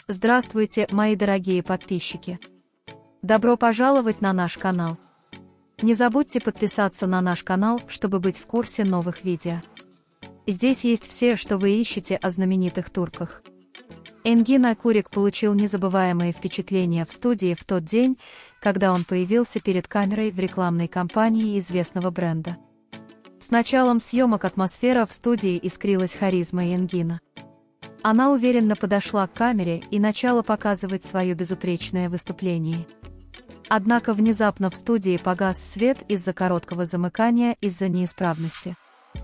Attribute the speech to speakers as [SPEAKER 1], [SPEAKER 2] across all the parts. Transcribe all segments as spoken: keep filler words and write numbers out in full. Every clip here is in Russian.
[SPEAKER 1] Здравствуйте, мои дорогие подписчики! Добро пожаловать на наш канал! Не забудьте подписаться на наш канал, чтобы быть в курсе новых видео. Здесь есть все, что вы ищете о знаменитых турках. Энгин Акурик получил незабываемые впечатления в студии в тот день, когда он появился перед камерой в рекламной кампании известного бренда. С началом съемок атмосфера в студии искрилась харизмой Энгина. Она уверенно подошла к камере и начала показывать свое безупречное выступление. Однако внезапно в студии погас свет из-за короткого замыкания из-за неисправности.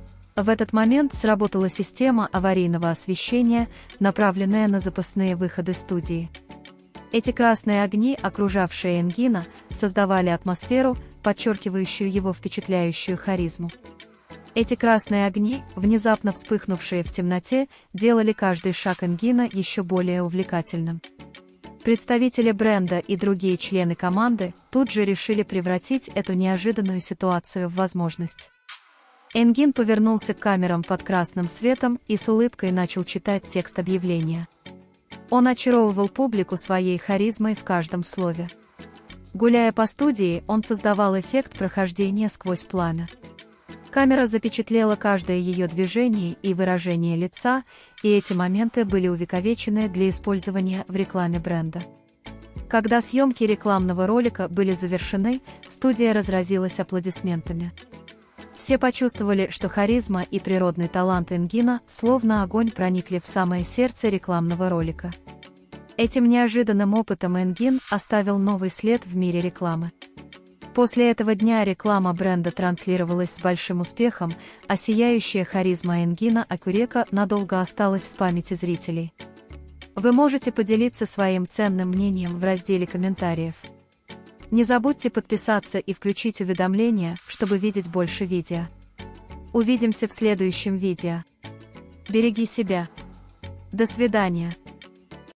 [SPEAKER 1] В этот момент сработала система аварийного освещения, направленная на запасные выходы студии. Эти красные огни, окружавшие Энгина, создавали атмосферу, подчеркивающую его впечатляющую харизму. Эти красные огни, внезапно вспыхнувшие в темноте, делали каждый шаг Энгина еще более увлекательным. Представители бренда и другие члены команды тут же решили превратить эту неожиданную ситуацию в возможность. Энгин повернулся к камерам под красным светом и с улыбкой начал читать текст объявления. Он очаровывал публику своей харизмой в каждом слове. Гуляя по студии, он создавал эффект прохождения сквозь пламя. Камера запечатлела каждое ее движение и выражение лица, и эти моменты были увековечены для использования в рекламе бренда. Когда съемки рекламного ролика были завершены, студия разразилась аплодисментами. Все почувствовали, что харизма и природный талант Энгина, словно огонь, проникли в самое сердце рекламного ролика. Этим неожиданным опытом Энгин оставил новый след в мире рекламы. После этого дня реклама бренда транслировалась с большим успехом, а сияющая харизма Энгина Акурека надолго осталась в памяти зрителей. Вы можете поделиться своим ценным мнением в разделе комментариев. Не забудьте подписаться и включить уведомления, чтобы видеть больше видео. Увидимся в следующем видео. Береги себя. До свидания.